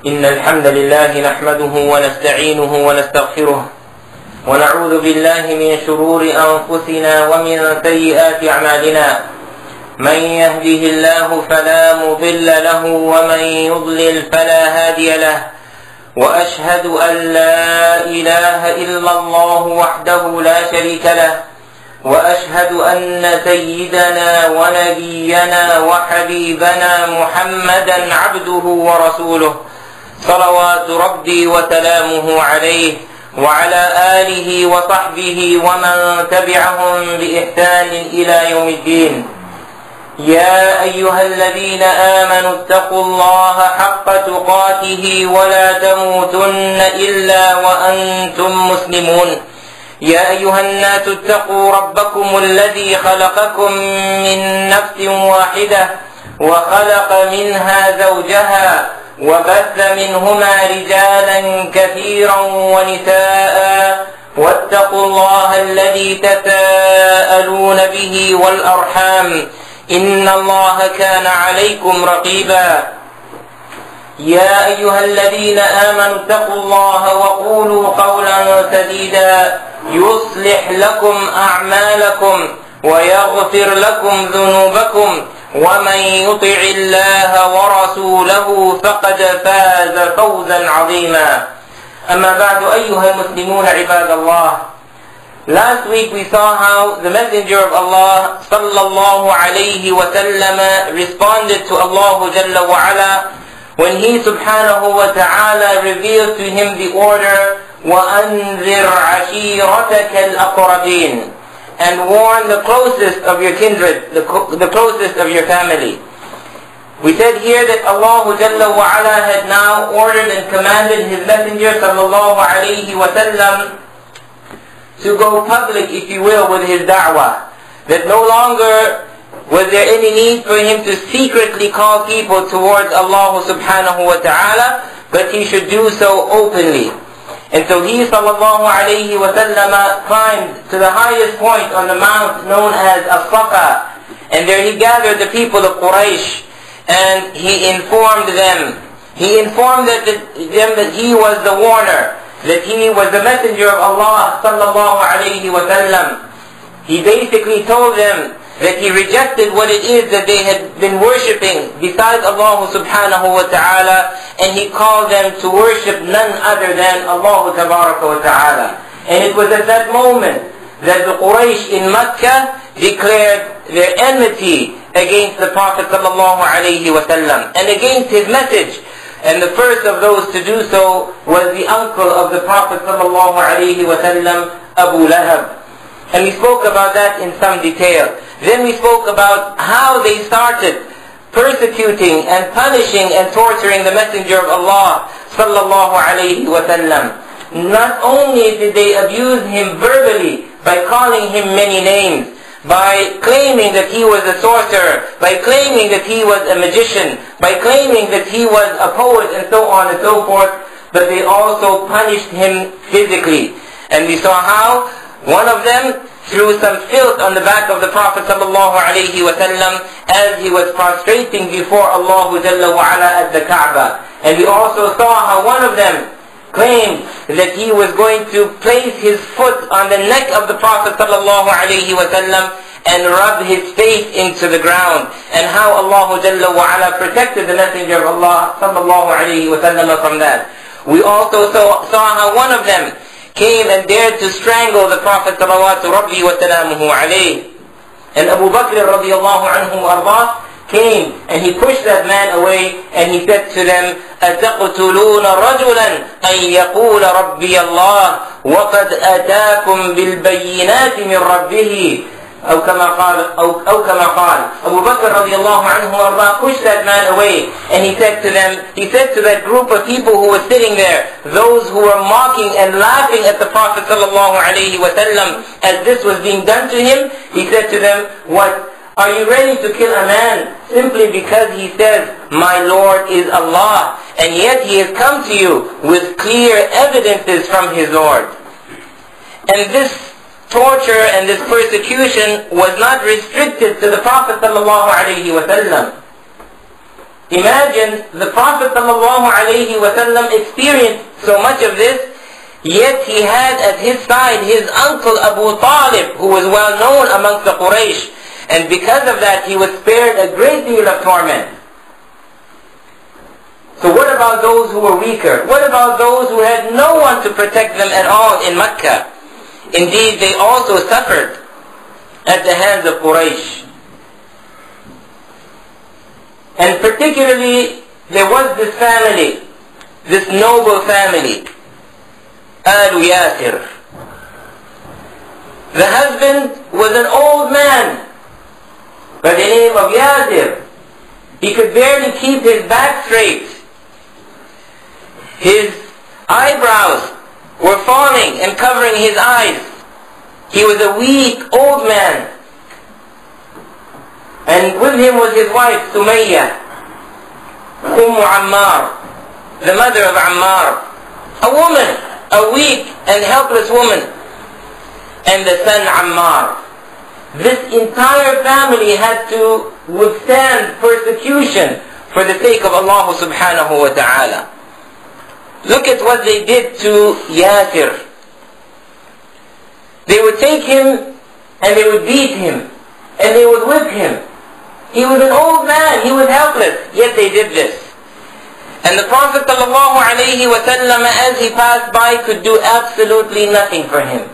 إن الحمد لله نحمده ونستعينه ونستغفره ونعوذ بالله من شرور أنفسنا ومن سيئات أعمالنا. من يهده الله فلا مضل له ومن يضلل فلا هادي له. وأشهد أن لا إله إلا الله وحده لا شريك له. وأشهد أن سيدنا ونبينا وحبيبنا محمدا عبده ورسوله صلوات ربي وسلامه عليه وعلى آله وصحبه ومن تبعهم بإحسان إلى يوم الدين. يا أيها الذين آمنوا اتقوا الله حق تقاته ولا تموتن إلا وأنتم مسلمون. يا أيها الناس اتقوا ربكم الذي خلقكم من نفس واحدة وخلق منها زوجها وبث منهما رجالا كثيرا ونساء واتقوا الله الذي تساءلون به والأرحام إن الله كان عليكم رقيبا. يا أيها الذين آمنوا اتقوا الله وقولوا قولا سديدا يصلح لكم أعمالكم ويغفر لكم ذنوبكم ومن يطع الله ورسوله فقد فاز فوزا عظيما. أما بعد أيها المسلمون عباد الله. Last week we saw how the Messenger of Allah sallallahu alayhi wa sallam responded to Allah Jalla wa Ala when he subhanahu wa ta'ala revealed to him the order وَأَنذِرْ عَشِيرَتَكَ الْأَقْرَبِينَ, and warn the closest of your kindred, the closest of your family. We said here that Allah Jalla wa Ala had now ordered and commanded His Messenger sallallahu alayhi wa sallam to go public, if you will, with his da'wah. That no longer was there any need for him to secretly call people towards Allah subhanahu wa ta'ala, but he should do so openly. And so he sallallahu alayhi wa sallam climbed to the highest point on the mount known as As-Safa, and there he gathered the people of Quraysh, and he informed them. He informed them that he was the warner, that he was the messenger of Allah sallallahu alayhi wa sallam. He basically told them that he rejected what it is that they had been worshipping besides Allah subhanahu wa ta'ala, and he called them to worship none other than Allah tabaraka wa ta'ala. And it was at that moment that the Quraysh in Mecca declared their enmity against the Prophet sallallahu alayhi wa sallam and against his message. And the first of those to do so was the uncle of the Prophet sallallahu alayhi wa sallam, Abu Lahab. And we spoke about that in some detail. Then we spoke about how they started persecuting and punishing and torturing the Messenger of Allah sallallahu alayhi wa sallam. Not only did they abuse him verbally by calling him many names, by claiming that he was a sorcerer, by claiming that he was a magician, by claiming that he was a poet, and so on and so forth, but they also punished him physically. And we saw how one of them threw some filth on the back of the Prophet sallallahu alayhi wa sallam as he was prostrating before Allah Jalla wa Ala at the Kaaba. And we also saw how one of them claimed that he was going to place his foot on the neck of the Prophet sallallahu alayhi wa sallam and rub his face into the ground, and how Allah Jalla wa Ala protected the Messenger of Allah sallallahu alayhi wa sallam from that. We also saw how one of them came and dared to strangle the Prophet sallallahu rabbi wa salamuhu alayhi. And Abu Bakr radiyallahu anhu ardah came and he pushed that man away, and he said to them, أَتَقْتُلُونَ رَجُلًا أَنْ يَقُولَ رَبِّيَ اللَّهُ وَقَدْ أَتَاكُمْ بِالْبَيِّنَاتِ مِنْ رَبِّهِ أو كما قال. Abu Bakr radiallahu anhu arda pushed that man away, and he said to that group of people who were sitting there, those who were mocking and laughing at the Prophet sallallahu alayhi wa sallam as this was being done to him, he said to them, what? Are you ready to kill a man simply because he says, my Lord is Allah, and yet he has come to you with clear evidences from his Lord? And this torture and this persecution was not restricted to the Prophet sallallahu alaihi wasallam. Imagine the Prophet ﷺ experienced so much of this, yet he had at his side his uncle Abu Talib, who was well known amongst the Quraysh, and because of that he was spared a great deal of torment. So what about those who were weaker? What about those who had no one to protect them at all in Mecca? Indeed, they also suffered at the hands of Quraysh. And particularly, there was this family, this noble family, Al Yasir. The husband was an old man by the name of Yasir. He could barely keep his back straight. His eyebrows were falling and covering his eyes. He was a weak old man. And with him was his wife Sumayya, Ammar, the mother of Ammar, a woman, a weak and helpless woman, and the son Ammar. This entire family had to withstand persecution for the sake of Allah subhanahu wa ta'ala. Look at what they did to Yasir. They would take him and they would beat him and they would whip him. He was an old man, he was helpless, yet they did this. And the Prophet ﷺ, as he passed by, could do absolutely nothing for him.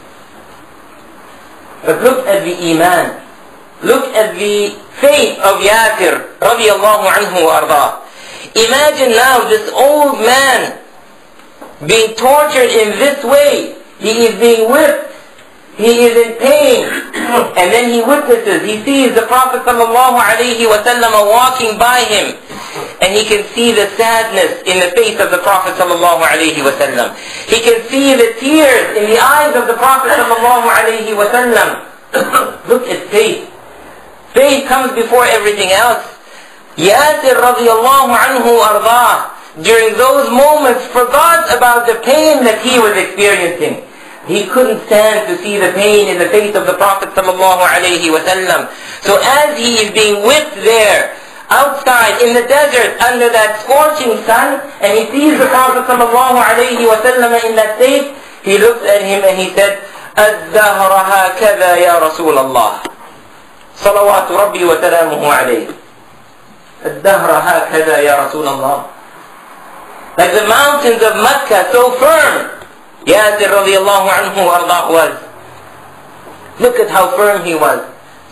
But look at the iman. Look at the faith of Yasir radiallahu anhu wa ardah. Imagine now this old man being tortured in this way. He is being whipped. He is in pain. And then he witnesses, he sees the Prophet sallallahu alaihi wasallam walking by him. And he can see the sadness in the face of the Prophet sallallahu alaihi wasallam. He can see the tears in the eyes of the Prophet sallallahu alaihi wasallam. Look at faith. Faith comes before everything else. Yasir radiallahu anhu ardah, during those moments forgot about the pain that he was experiencing. He couldn't stand to see the pain in the face of the Prophet sallallahu alaihi wasallam. So as he is being whipped there, outside in the desert under that scorching sun, and he sees the Prophet sallallahu alaihi wasallam in that state, he looked at him and he said, الدهر هكذا يا رسول الله صلوات ربي وسلامه عليه. الدهر هكذا يا رسول الله. Like the mountains of Mecca, so firm Yasir radiallahu anhu ardah was. Look at how firm he was.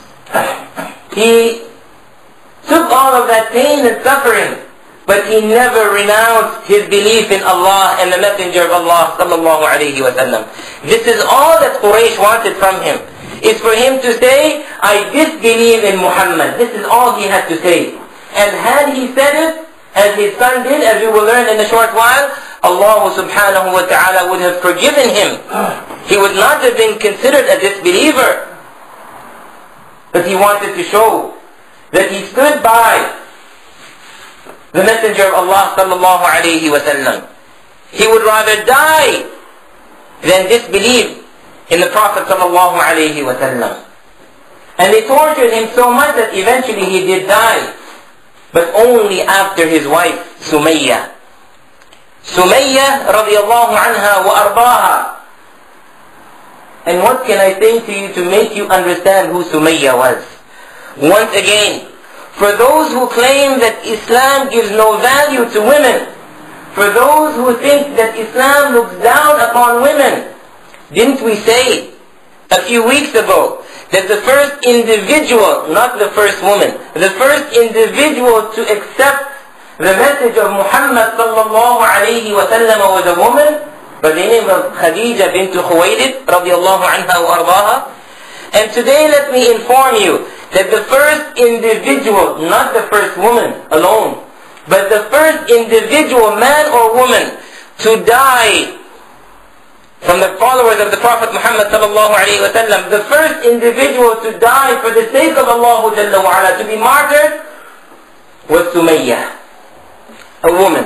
He took all of that pain and suffering, but he never renounced his belief in Allah and the Messenger of Allah sallallahu alayhi wa sallam. This is all that Quraysh wanted from him. Is for him to say, I disbelieve in Muhammad. This is all he had to say. And had he said it, as his son did, as we will learn in a short while, Allah subhanahu wa ta'ala would have forgiven him. He would not have been considered a disbeliever. But he wanted to show that he stood by the Messenger of Allah sallallahu alayhi wa sallam. He would rather die than disbelieve in the Prophet sallallahu alayhi wa sallam. And they tortured him so much that eventually he did die. But only after his wife Sumayya. Sumayya radiallahu anha wa arbaha. And what can I say to you to make you understand who Sumayya was? Once again, for those who claim that Islam gives no value to women, for those who think that Islam looks down upon women, didn't we say a few weeks ago that the first individual, not the first woman, the first individual to accept the message of Muhammad sallallahu alayhi wa sallam was a woman by the name of Khadija bint Khuwaylid radiallahu anha wa ardaha. And today let me inform you that the first individual, not the first woman alone, but the first individual, man or woman, to die from the followers of the Prophet Muhammad sallallahu alayhi wa sallam, the first individual to die for the sake of Allah jalla wa ala, to be martyred, was Sumayya, a woman.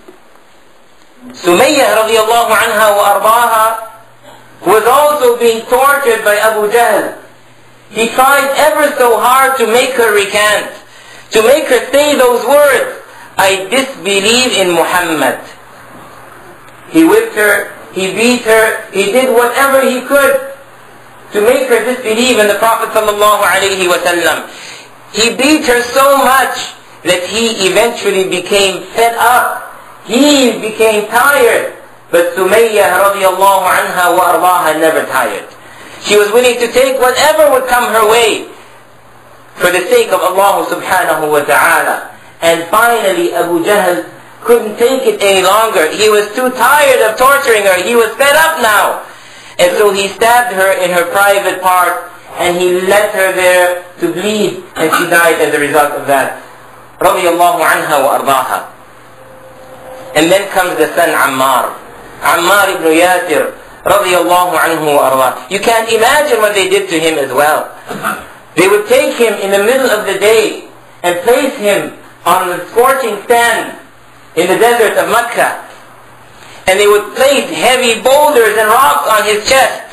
Sumayya radiallahu anha wa ardaha was also being tortured by Abu Jahl. He tried ever so hard to make her recant, to make her say those words. I disbelieve in Muhammad. He whipped her, he beat her, he did whatever he could to make her disbelieve in the Prophet ﷺ. He beat her so much that he eventually became fed up. He became tired. But Sumayyah radiallahu anha wa ardaha never tired. She was willing to take whatever would come her way for the sake of Allah subhanahu wa ta'ala. And finally Abu Jahl couldn't take it any longer. He was too tired of torturing her. He was fed up now. And so he stabbed her in her private part and he left her there to bleed, and she died as a result of that. Radiallahu anha wa ardaha. And then comes the son Ammar. Ammar ibn Yasir radiallahu anhu wa ardaha. You can't imagine what they did to him as well. They would take him in the middle of the day and place him on the scorching sand in the desert of Mecca. And they would place heavy boulders and rocks on his chest,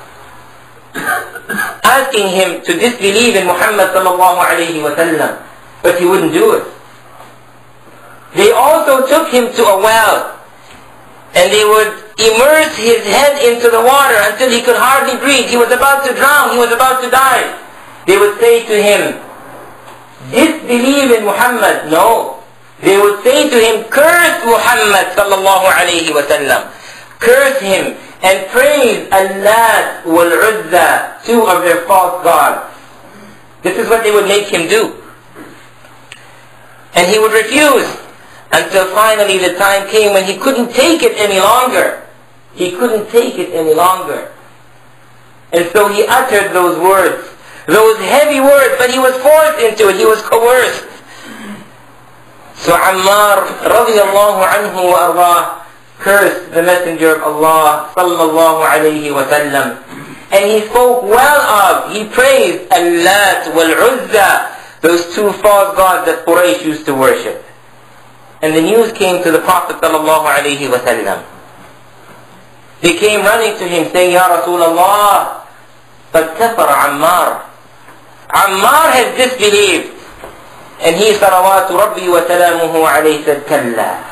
asking him to disbelieve in Muhammad sallallahu alayhi wa sallam. But he wouldn't do it. They also took him to a well, and they would immerse his head into the water until he could hardly breathe. He was about to drown. He was about to die. They would say to him, disbelieve in Muhammad. No. They would say to him, curse Muhammad sallallahu alayhi wa sallam. Curse him and praise Allat wal Uzza, two of their false gods. This is what they would make him do. And he would refuse until finally the time came when he couldn't take it any longer. He couldn't take it any longer. And so he uttered those words, those heavy words, but he was forced into it. He was coerced. So Ammar radiallahu anhu wa ardah cursed the Messenger of Allah sallallahu alayhi wa sallam. And he spoke well of, he praised Allat wal Uzza, those two false gods that Quraysh used to worship. And the news came to the Prophet sallallahu alayhi wa sallam. They came running to him saying, Ya Rasulullah, قد كفر Ammar. Ammar has disbelieved. And he صلوات ربي وسلامه عليه said, كلا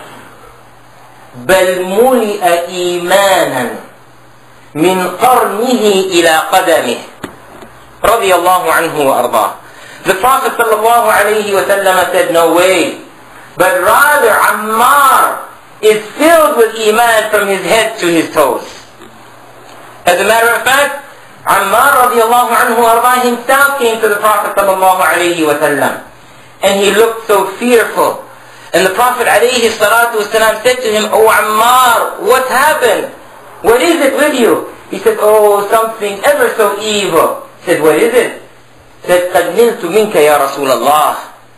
بل ملئ إيمانا من قرنه إلى قدمه رضي الله عنه وأرضاه. The Prophet sallallahu alayhi wa sallam said, no way. But rather Ammar is filled with iman from his head to his toes. As a matter of fact, Ammar radiallahu anhu wa ardah himself came to the Prophet sallallahu alayhi wa sallam. And he looked so fearful. And the Prophet alayhi salatu wasalam said to him, Oh Ammar, what happened? What is it with you? He said, oh, something ever so evil. He said, what is it? He said, قَدْ نِلْتُ مِنْكَ يَا رَسُولَ اللَّهِ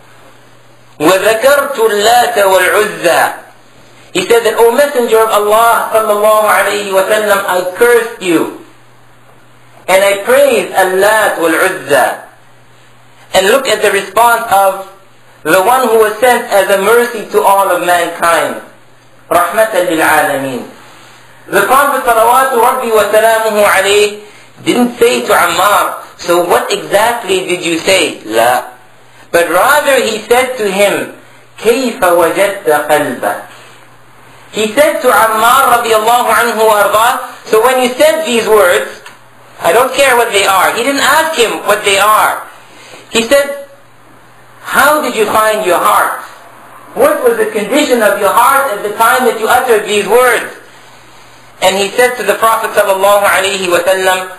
وَذَكَرْتُ اللَّاتَ وَالْعُزَّى. He said that, O Messenger of Allah sallallahu alayhi wa sallam, I cursed you. And I praised Allat wal-Uzza. And look at the response of the one who was sent as a mercy to all of mankind. Rahmatan lil alameen. The Prophet salawatu rabbi wa salamuhu alayhi didn't say to Ammar, so what exactly did you say? La. But rather he said to him, كيف وجدت قلبك? He said to Ammar radiallahu anhu arda, so when you said these words, I don't care what they are. He didn't ask him what they are. He said, how did you find your heart? What was the condition of your heart at the time that you uttered these words? And he said to the Prophet sallallahu alayhi wa sallam,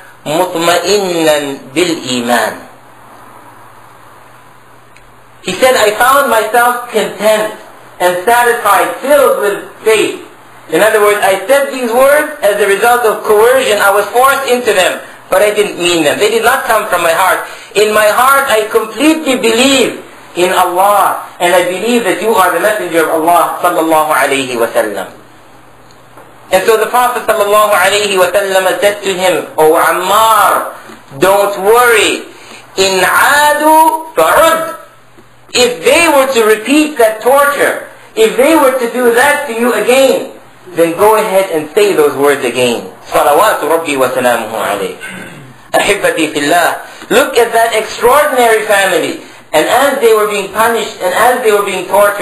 مطمئنا بالإيمان. He said, I found myself content and satisfied, filled with faith. In other words, I said these words as a result of coercion. I was forced into them, but I didn't mean them. They did not come from my heart. In my heart, I completely believe in Allah, and I believe that you are the Messenger of Allah sallallahu alayhi wa sallam. And so the Prophet sallallahu alayhi wa sallam said to him, O Ammar, don't worry. In adu fa'ud. If they were to repeat that torture, if they were to do that to you again, then go ahead and say those words again. Salawatu Rabbi wa salamuhu alayhi. Ahibbati fillah. Look at that extraordinary family. And as they were being punished and as they were being tortured,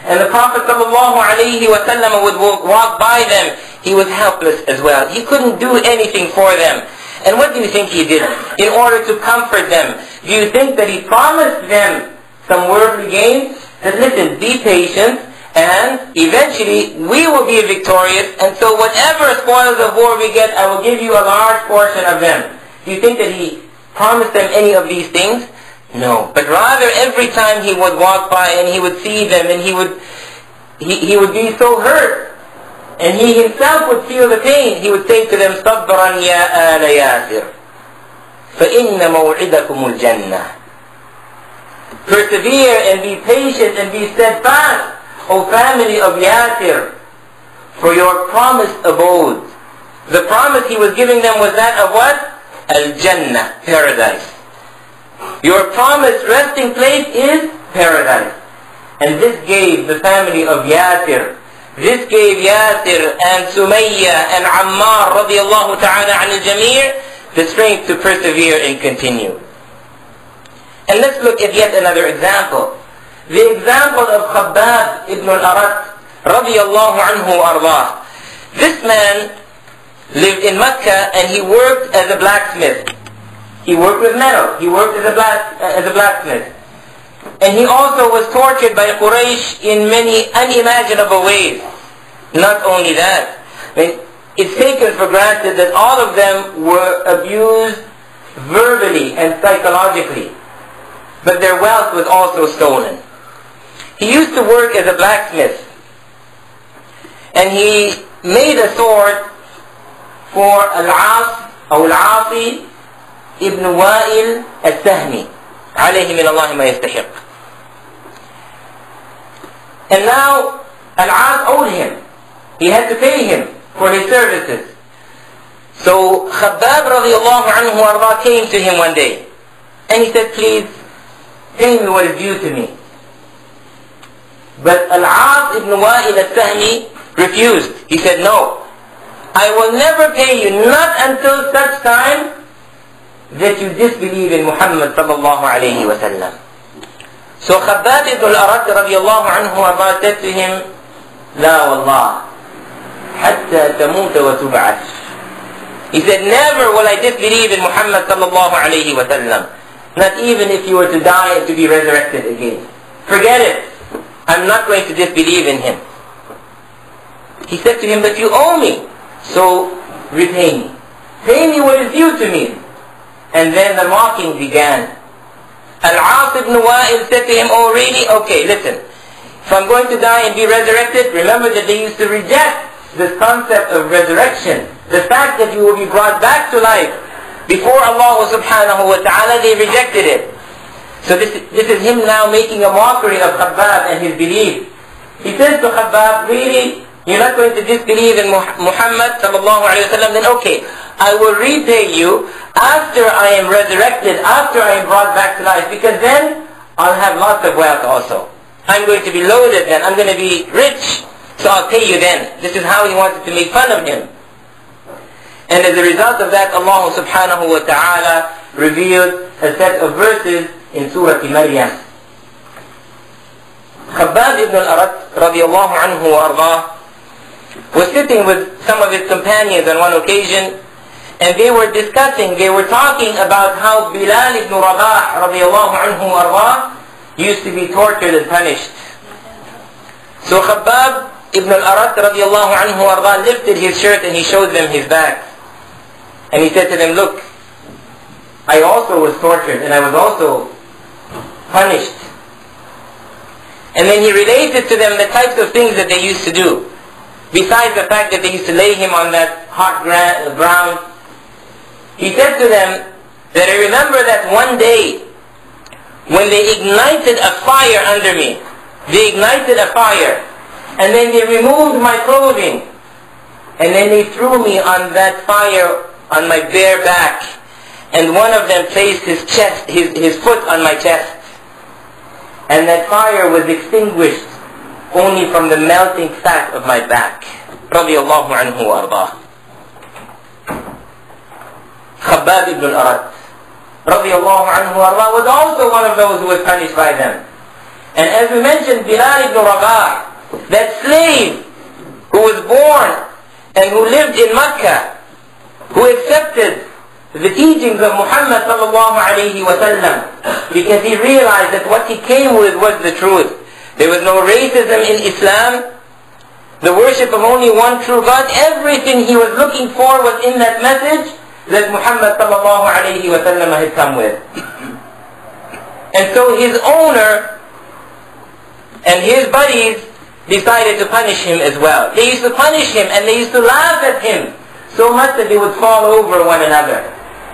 And the Prophet ﷺ would walk by them. He was helpless as well. He couldn't do anything for them. And what do you think he did in order to comfort them? Do you think that he promised them some worldly gain? That listen, be patient, and eventually we will be victorious, and so whatever spoils of war we get, I will give you a large portion of them. Do you think that he promised them any of these things? No. But rather every time he would walk by and he would see them, and he would be so hurt, and he himself would feel the pain. He would say to them, صَبْرًا يَا آلَ يَاسِرْ فَإِنَّ مَوْعِدَكُمُ الْجَنَّةِ. Persevere and be patient and be steadfast, O family of Yasir, for your promised abode. The promise he was giving them was that of what? Al-Jannah, paradise. Your promised resting place is paradise. And this gave the family of Yasir, this gave Yasir and Sumayya and Ammar radiallahu ta'ala an al-Jamir the strength to persevere and continue. And let's look at yet another example. The example of Khabbab ibn al-Arat radiyallahu anhu ardah. This man lived in Mecca and he worked as a blacksmith. He worked with metal. He worked as a blacksmith. And he also was tortured by Quraysh in many unimaginable ways. Not only that, it's taken for granted that all of them were abused verbally and psychologically. But their wealth was also stolen. He used to work as a blacksmith. And he made a sword for Al-Asi ibn Wa'il al-Sahmi. عليه من الله ما يستحق. And now Al-As owed him. He had to pay him for his services. So Khabbab radiallahu anhu arda came to him one day. And he said, please, pay me what is due to me. But Al-As ibn Wa'il al-Sahmi refused. He said, no, I will never pay you, not until such time that you disbelieve in Muhammad sallallahu alayhi wa sallam. So Khabbab ibn al-Arat radiallahu anhu arda said to him, لا والله حتى تموت وتبعث. He said, never will I disbelieve in Muhammad sallallahu alayhi wa sallam. Not even if you were to die and to be resurrected again. Forget it. I'm not going to disbelieve in him. He said to him, but you owe me, so repay me. Pay me what is due to me. And then the mocking began. Al-As ibn Wa'il said to him, oh really? Okay, listen. If I'm going to die and be resurrected, remember that they used to reject this concept of resurrection. The fact that you will be brought back to life. Before Allah subhanahu wa ta'ala, they rejected it. So this is him now making a mockery of Khabbab and his belief. He says to Khabbab, really? You're not going to disbelieve in Muhammad sallallahu alayhi wa sallam? Then okay, I will repay you after I am resurrected, after I am brought back to life, because then I'll have lots of wealth also. I'm going to be loaded then, I'm going to be rich, so I'll pay you then. This is how he wanted to make fun of him. And as a result of that, Allah subhanahu wa ta'ala revealed a set of verses in Surah Maryam. Khabbab ibn al-Arat radiallahu anhu wa ardah was sitting with some of his companions on one occasion, and they were talking about how Bilal ibn Rabah radiallahu anhu wa ardah used to be tortured and punished. So Khabbab ibn al-Arat radiallahu anhu wa ardah lifted his shirt and he showed them his back. And he said to them, look, I also was tortured and I was also punished. And then he related to them the types of things that they used to do. Besides the fact that they used to lay him on that hot ground, he said to them that I remember that one day when they ignited a fire under me. They ignited a fire. And then they removed my clothing. And then they threw me on that fire on my bare back. And one of them placed his foot on my chest. And that fire was extinguished only from the melting fat of my back. Radiallahu anhu wa ardah. Khabbab ibn al-Arat radiallahu anhu wa ardah was also one of those who was punished by them. And as we mentioned, Bilal ibn Rabah, that slave who was born and who lived in Mecca, who accepted the teachings of Muhammad sallallahu alayhi wa sallam, because he realized that what he came with was the truth. There was no racism in Islam, the worship of only one true God. Everything he was looking for was in that message that Muhammad sallallahu alayhi wa sallam had come with. And so his owner and his buddies decided to punish him as well. They used to punish him and they used to laugh at him so much that they would fall over one another.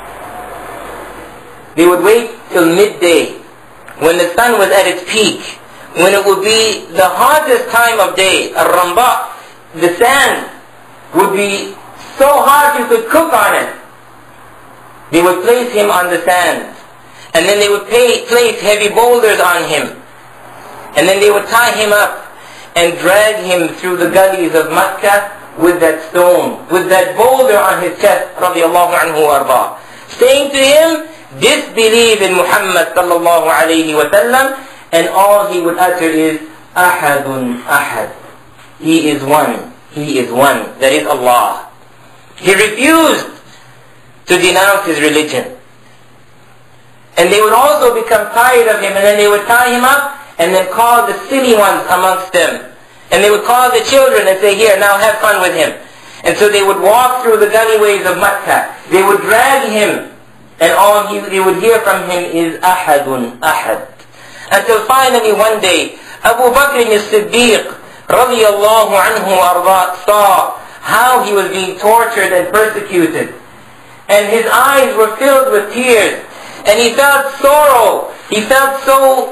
They would wait till midday, when the sun was at its peak, when it would be the hottest time of day, al-ramba, the sand would be so hot you could cook on it. They would place him on the sand, and then they would place heavy boulders on him, and then they would tie him up and drag him through the gullies of Mecca with that stone, with that boulder on his chest, radiallahu anhu arba, saying to him, disbelieve in Muhammad sallallahu alayhi wa sallam, and all he would utter is, Ahadun Ahad. He is one. He is one. That is Allah. He refused to denounce his religion. And they would also become tired of him, and then they would tie him up and then call the silly ones amongst them. And they would call the children and say, here, now have fun with him. And so they would walk through the gullyways of Mecca. They would drag him, and all they would hear from him is Ahadun Ahad. Until finally one day, Abu Bakr as-Siddiq radiyallahu anhu arda saw how he was being tortured and persecuted. And his eyes were filled with tears. And he felt sorrow. He felt so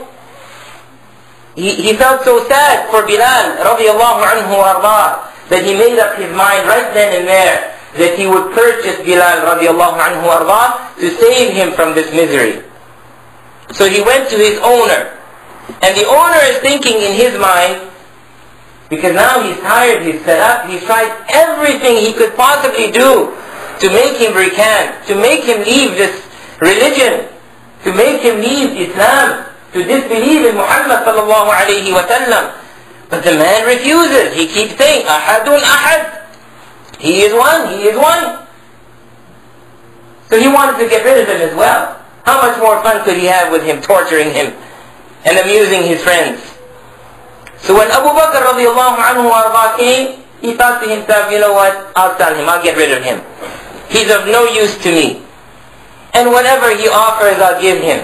sad for Bilal radiyallahu anhu arda that he made up his mind right then and there that he would purchase Bilal radiallahu anhu arda to save him from this misery. So he went to his owner. And the owner is thinking in his mind, because now he's tired, he's fed up, he's tried everything he could possibly do to make him recant, to make him leave this religion, to make him leave Islam, to disbelieve in Muhammad sallallahu alayhi wa sallam. But the man refuses. He keeps saying, Ahadun Ahad. He is one, he is one. So he wanted to get rid of him as well. How much more fun could he have with him, torturing him and amusing his friends? So when Abu Bakr radiallahu anhu arda came, he thought to himself, you know what, I'll sell him, I'll get rid of him. He's of no use to me. And whatever he offers, I'll give him.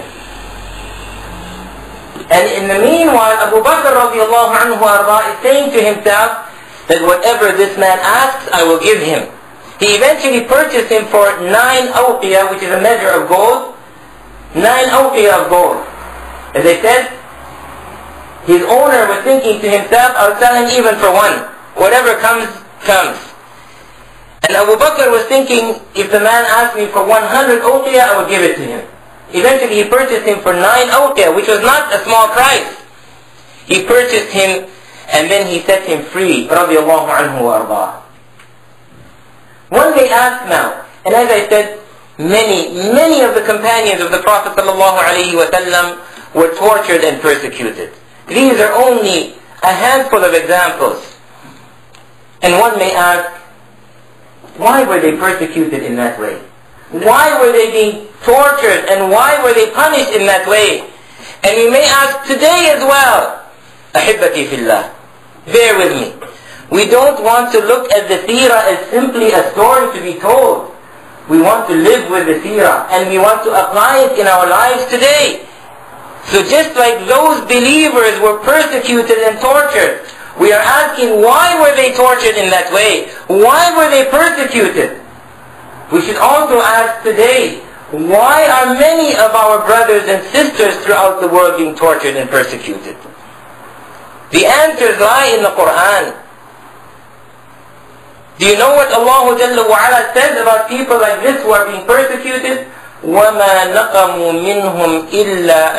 And in the meanwhile, Abu Bakr radiallahu anhu arda is saying to himself that whatever this man asks, I will give him. He eventually purchased him for 9 awqiyah, which is a measure of gold. 9 awqiyah of gold. As I said, his owner was thinking to himself, I'll sell him even for 1. Whatever comes, comes. And Abu Bakr was thinking, if the man asked me for 100 awqiyah, I will give it to him. Eventually he purchased him for 9 awqiyah, which was not a small price. He purchased him, and then he set him free, radiallahu anhu wa arda. One may ask now, and as I said, many of the companions of the Prophet sallallahu alaihi wasallam were tortured and persecuted. These are only a handful of examples. And one may ask, why were they persecuted in that way? Why were they being tortured, and why were they punished in that way? And we may ask today as well, Ahibbati fillah, bear with me. We don't want to look at the seerah as simply a story to be told. We want to live with the seerah, and we want to apply it in our lives today. So just like those believers were persecuted and tortured, we are asking, why were they tortured in that way? Why were they persecuted? We should also ask today, why are many of our brothers and sisters throughout the world being tortured and persecuted? The answers lie in the Quran. Do you know what Allah Jalla wa Ala says about people like this who are being persecuted? وَمَا نَقَمُوا مِنْهُمْ إِلَّا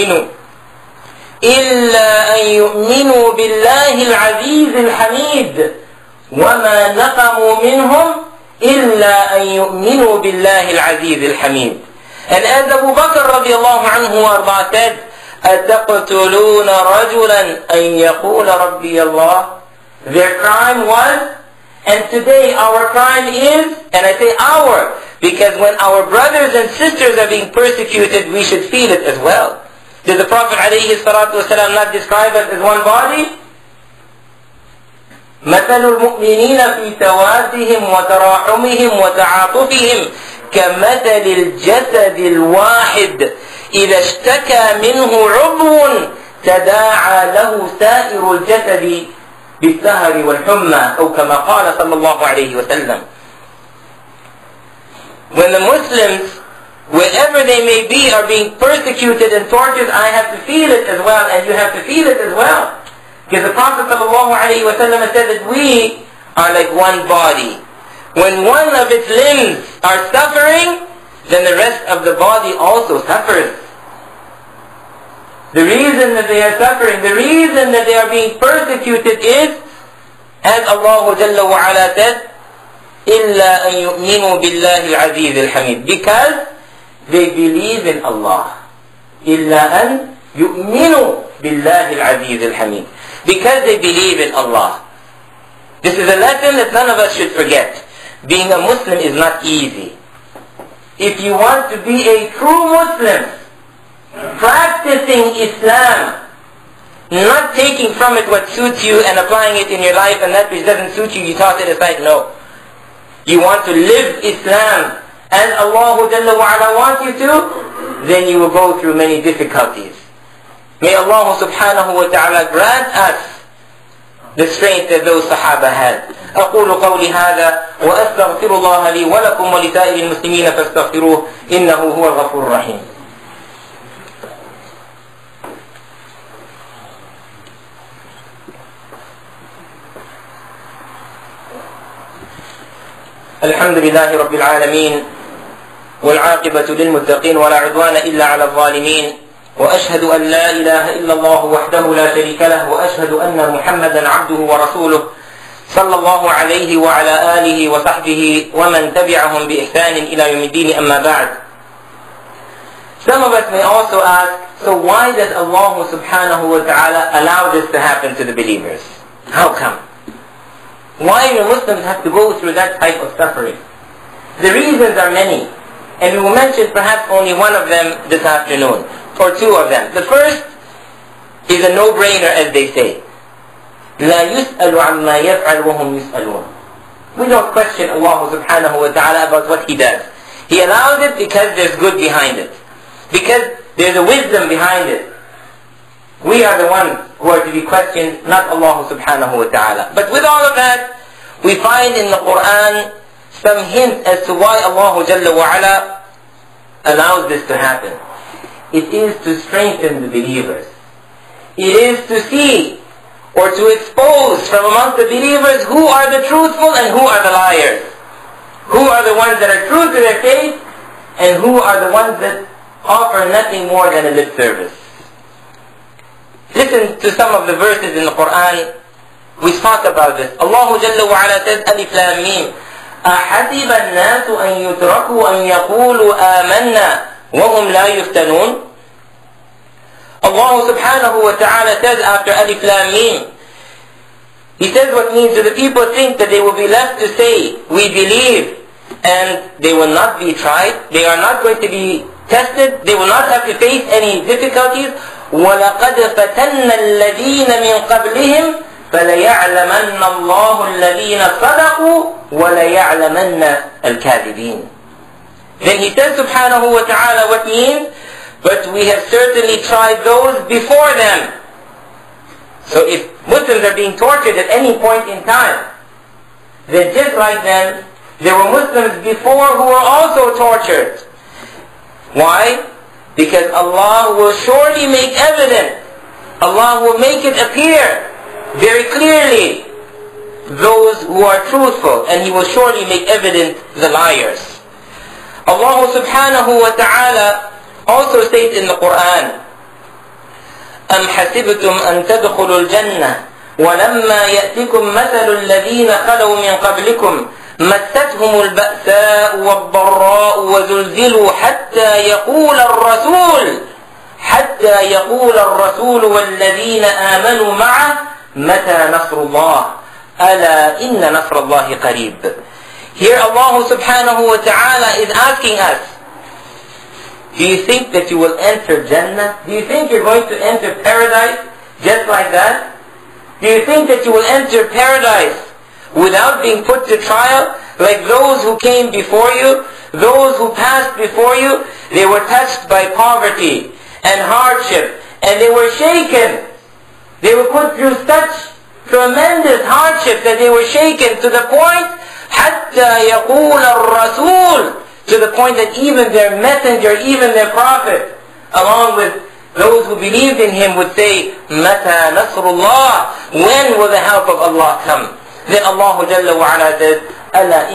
أَن يُؤْمِنُوا بِاللَّهِ الْعَزِيزِ الْحَمِيدِ وَمَا نَقَمُوا مِنْهُمْ إِلَّا أَن يُؤْمِنُوا بِاللَّهِ الْعَزِيزِ الْحَمِيدِ. And as Abu Bakr radiallahu anhu arda said, أَتَقْتُلُونَ رَجُلًا أَنْ يَقُولَ رَبِّيَ اللَّهِ. Their crime was, and today our crime is, and I say our, because when our brothers and sisters are being persecuted, we should feel it as well. Did the Prophet ﷺ not describe us as one body? مَثَلُ الْمُؤْمِنِينَ فِي تَوَادِّهِمْ وَتَرَاحُمِهِمْ وَتَعَاطُفِهِمْ كَمَثَلِ الْجَسَدِ الْوَاحِدِ إِذَا اشْتَكَى مِنْهُ عُضْوٌ تَدَاعَى لَهُ سَائِرُ الْجَسَدِ بِالسَّهَرِ وَالْحُمَّى أو كما قال صلى الله عليه وسلم. When the Muslims, wherever they may be, are being persecuted and tortured, I have to feel it as well, and you have to feel it as well. Because the Prophet ﷺ said that we are like one body. When one of its limbs are suffering, then the rest of the body also suffers. The reason that they are suffering, the reason that they are being persecuted is, as Allah Jalla wa Ala said, إِلَّا أَن يُؤْمِنُوا بِاللَّهِ الْعَزِيزِ الْحَمِيدِ. Because they believe in Allah. إِلَّا أَن يُؤْمِنُوا بِاللَّهِ الْعَزِيزِ الْحَمِيدِ. Because they believe in Allah. This is a lesson that none of us should forget. Being a Muslim is not easy. If you want to be a true Muslim, practicing Islam, not taking from it what suits you and applying it in your life, and that which doesn't suit you, you toss it aside. No. You want to live Islam as Allah Jalla wa Ala wants you to, then you will go through many difficulties. May Allah subhanahu wa ta'ala grant us the strength that those Sahaba had. أقول قولي هذا وأستغفر الله لي ولكم ولسائر المسلمين فاستغفروه إنه هو الغفور الرحيم. الحمد لله رب العالمين والعاقبة للمتقين ولا عدوان إلا على الظالمين وأشهد أن لا إله إلا الله وحده لا شريك له وأشهد أن محمدا عبده ورسوله صلى الله عليه وعلى آله وصحبه ومن تبعهم بإحسان إلى يوم الدين أما بعد. Some of us may also ask, so why does Allah subhanahu wa ta'ala allow this to happen to the believers? How come? Why do Muslims have to go through that type of suffering? The reasons are many, and we will mention perhaps only one of them this afternoon, or two of them. The first is a no-brainer, as they say. لا يسأل عما يفعل وهم يسألون. We don't question Allah subhanahu wa ta'ala about what He does. He allows it because there's good behind it. Because there's a wisdom behind it. We are the ones who are to be questioned, not Allah subhanahu wa ta'ala. But with all of that, we find in the Quran some hints as to why Allah Jalla wa Ala allows this to happen. It is to strengthen the believers. It is to see or to expose from amongst the believers who are the truthful and who are the liars. Who are the ones that are true to their faith and who are the ones that offer nothing more than a lip service. Listen to some of the verses in the Quran. We talk about this. Allah Jalla wa Ala says, Alif Lam Mim, أَحَسِبَ النَّاسُ أَن يُتْرَكُوا أَن يَقُولُوا آمَنَّا وَهُمْ لَا يُفْتَنُونَ. Allah subhanahu wa ta'ala says after Alif Lam Mim, He says what means, do the people think that they will be left to say, we believe, and they will not be tried? They are not going to be tested? They will not have to face any difficulties? وَلَقَدْ فَتَنَّ الَّذِينَ مِنْ قَبْلِهِمْ فَلَيَعْلَمَنَّ اللَّهُ الَّذِينَ صَدَقُوا وَلَيَعْلَمَنَّ الْكَاذِبِينَ. Then He says subhanahu wa ta'ala what means, but we have certainly tried those before them. So if Muslims are being tortured at any point in time, then just like them, there were Muslims before who were also tortured. Why? Because Allah will surely make evident, Allah will make it appear very clearly those who are truthful, and He will surely make evident the liars. Allah subhanahu wa ta'ala also states in the Quran, أَمْ حَسِبْتُمْ أَن تَدْخُلُوا الْجَنَّةِ وَلَمَّا يَأْتِكُمْ مَثَلُ الَّذِينَ خَلَوْا مِنْ قَبْلِكُمْ مَسَّتْهُمُ الْبَأْسَاءُ وَالضَّرَّاءُ وَزُلْزِلُوا حَتَّى يَقُولَ الرَّسُولُ حتى يقول الرسول والذين آمنوا معه متى نصر الله ألا إن نصر الله قريب. Here Allah subhanahu wa ta'ala is asking us, do you think that you will enter Jannah? Do you think you're going to enter paradise just like that? Do you think that you will enter paradise without being put to trial? Like those who came before you, those who passed before you, they were touched by poverty and hardship, and they were shaken. They were put through such tremendous hardship that they were shaken to the point حتى يقول الرسول, to the point that even their messenger, even their prophet, along with those who believed in him, would say, متى نصر الله, when will the help of Allah come? Then Allah Jalla wa Ala says, ألا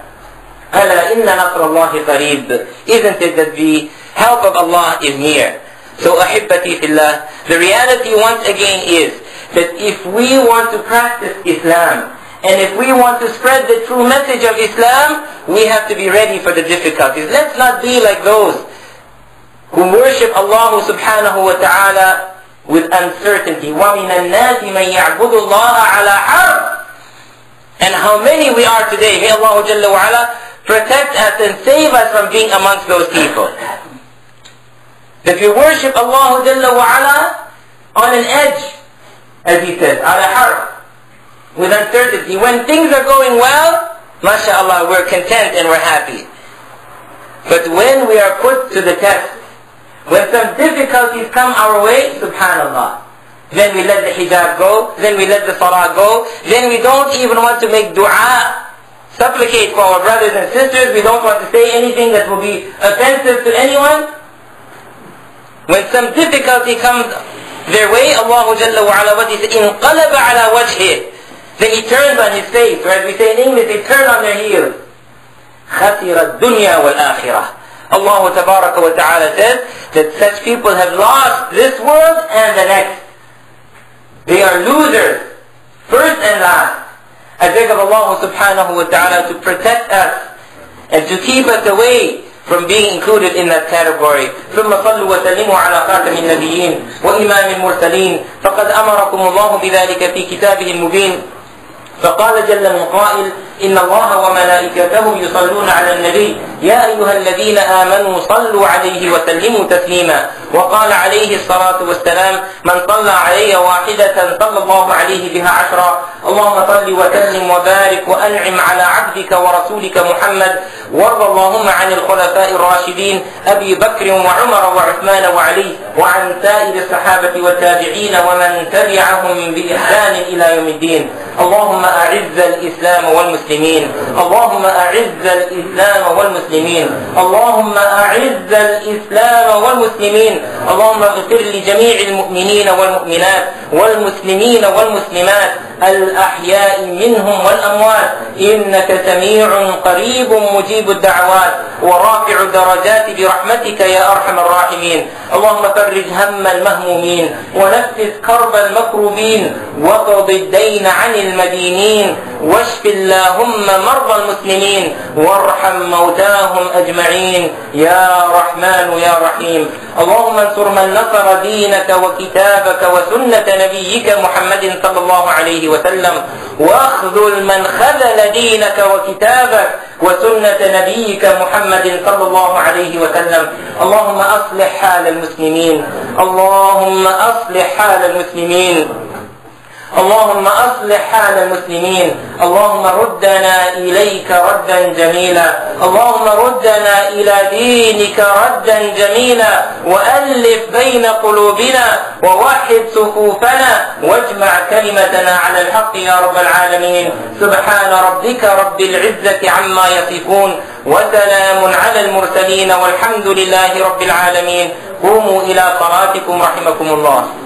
إن نصر الله قريب. Isn't it that the help of Allah is near? So أحبتي في الله, the reality once again is that if we want to practice Islam, and if we want to spread the true message of Islam, we have to be ready for the difficulties. Let's not be like those who worship Allah subhanahu wa ta'ala with uncertainty. وَمِنَ النَّاسِ مَنْ يَعْبُدُ اللَّهَ عَلَى حَرْفٍ. And how many we are today. May Allah Jalla wa Ala protect us and save us from being amongst those people. That we worship Allah Jalla wa Ala on an edge, as he says, على حرف, with uncertainty. When things are going well, mashallah, we're content and we're happy. But when we are put to the test, when some difficulties come our way, subhanallah, then we let the hijab go, then we let the salah go, then we don't even want to make dua, supplicate for our brothers and sisters, we don't want to say anything that will be offensive to anyone. When some difficulty comes their way, Allah Jalla wa Ala, what he said, انقلب على وجهه, then he turns on his face, or as we say in English, they turn on their heels. خسر الدنيا والآخرة. Allah Tabaraka wa Ta'ala says that such people have lost this world and the next. They are losers, first and last. I beg of Allah Subhanahu wa Ta'ala to protect us and to keep us away from being included in that category. ثم صلوا وسلموا على خاتم النبيين وإمام المرسلين فقد أمركم الله بذلك في كتابه المبين. فقال جل من قائل إن الله وملائكته يصلون على النبي يا أيها الذين آمنوا صلوا عليه وسلموا تسليما. وقال عليه الصلاة والسلام من صلى علي واحدة صلى الله عليه بها عشرا. اللهم صل وسلم وبارك وأنعم على عبدك ورسولك محمد. وارض اللهم عن الخلفاء الراشدين أبي بكر وعمر وعثمان وعلي وعن سائر الصحابة والتابعين ومن تبعهم بإحسان إلى يوم الدين. اللهم أعز الإسلام والمسلمين. اللهم أعز الإسلام والمسلمين. اللهم أعز الإسلام والمسلمين. اللهم اغفر لجميع المؤمنين والمؤمنات والمسلمين والمسلمات الأحياء منهم والأموات إنك سميع قريب مجيب الدعوات ورافع الدرجات برحمتك يا أرحم الراحمين. اللهم فرج هم المهمومين ونفس كرب المكروبين وقض الدين عن المدينين واشف اللهم مرضى المسلمين وارحم موتاهم أجمعين يا رحمن يا رحيم. اللهم انصر من نصر دينك وكتابك وسنة نبيك محمد صلى الله عليه وسلم واخذل من خذل دينك وكتابك وسنة نبيك محمد صلى الله عليه وسلم. اللهم أصلح حال المسلمين. اللهم أصلح حال المسلمين. اللهم أصلح حال المسلمين. اللهم ردنا إليك ردا جميلا. اللهم ردنا إلى دينك ردا جميلا وألف بين قلوبنا ووحد صفوفنا واجمع كلمتنا على الحق يا رب العالمين. سبحان ربك رب العزة عما يصفون وسلام على المرسلين والحمد لله رب العالمين. قوموا إلى صلاتكم رحمكم الله.